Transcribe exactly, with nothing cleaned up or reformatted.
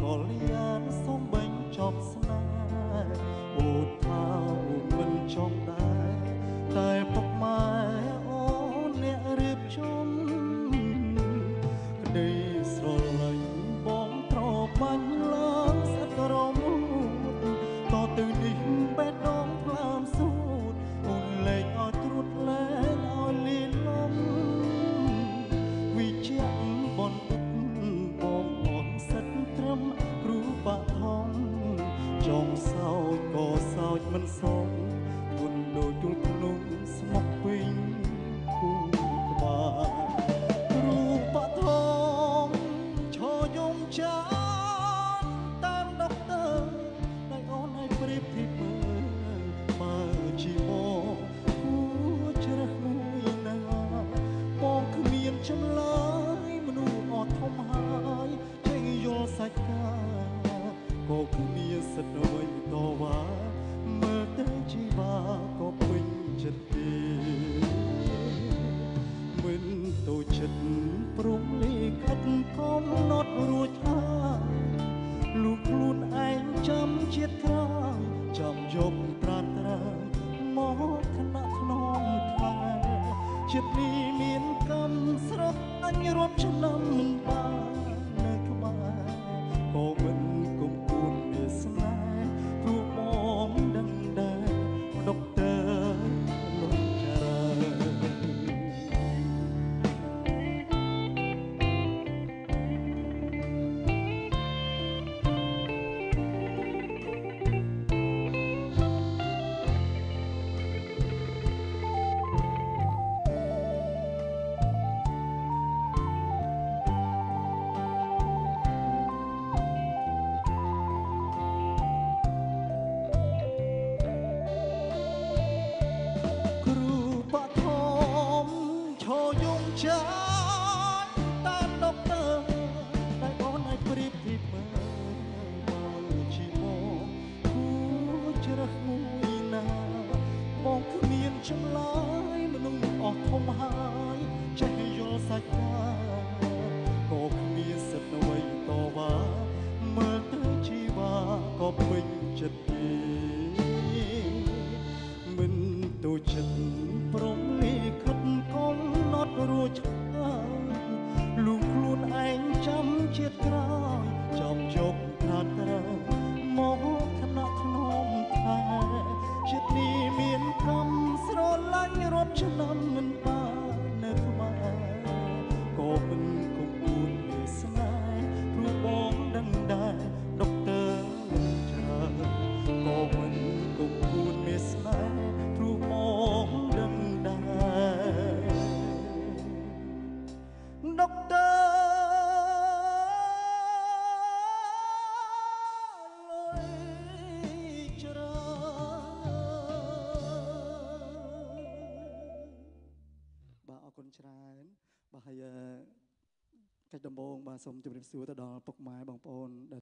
លយ៉ាងសូមបែងចប់ស្នេហ៍អូនថាអូនមិនចង់ដែរតែពុកម៉ែអូនអ្នករៀបចំក្តីស្រឡាញ់បងត្របាញ់ឡើងស្អិតរមួតតទៅនេះបេះដូងថ្លើមសួតអូនលែងឲ្យត្រួតលែងឲ្យលីលំវិជ្ជាបនបងអនសិតត្រឹមគ្រូបឋមចង់សោចក៏សោចមិនសងគុណដូចទូលភ្នំស្មុកពេញគូក្បាលគ្រូបឋមឈរយំចានតាមដុកទ័រដែលអូនឲ្យប្រៀបធៀបមើលបើជាបងគួរជ្រើសមួយណាបងគ្មានចម្លើយមនុស្សអត់ធំហើយចេះយល់សាច់កាក៏គ្មានសិទ្ធិអ្វីតវ៉ាមើលទៅជីវ៉ាក៏ពេញចិត្តទេមិនទៅចិត្តព្រមលីកាត់កំណត់រួចហើយលូកខ្លួនឯងចាំជាតិក្រោយចាំយកត្រាត្រាមកថ្នាក់ថ្នមថែជាតិនេះមានកម្មស្រស់អញរាប់ឆ្នាំមិនបាននៅក្បែរក៏មិនគុំគួនវាស្នេហ៍ព្រោះបងដឹងដែរដុកទ័រលោកចារ៉ាចាតាមដុកទ័រដែលអូនឲ្យប្រៀបធៀបមើលមកជាបងគួរជ្រើសមួយណាបងគ្មានចម្លើយមនុស្សអស់ធំហើយចេះយល់សាច់កាក៏គ្មានសិទ្ធិអ្វីតវ៉ាមើលទៅជីវ៉ាក៏ពេញចិត្តទេមិនទៅចិត្តព្រមលីខិតកំណត់រួចហើយលូកខ្លួនឯងចាំជាតិក្រោយចំយកថាត្រាមកថ្នាក់ថ្នមថែជាតិនេះមានកម្មស្រឡាញ់រាប់ឆ្នាំមិនបាននៅក្បែរក៏មិនគំគួនវាស្នេហ៍ព្រោះបងដឹងដែរដុកទ័រលោកច្រើនក៏មិនគំគួនវាស្នេហ៍ព្រោះបងដឹងដែរដុកទ័រលោកច្រើនបាទអរគុណច្រើនបាទហើយកិច្ចដំបូងបាទសូមជម្រាបសួរទៅដល់ពុកម៉ែបងប្អូន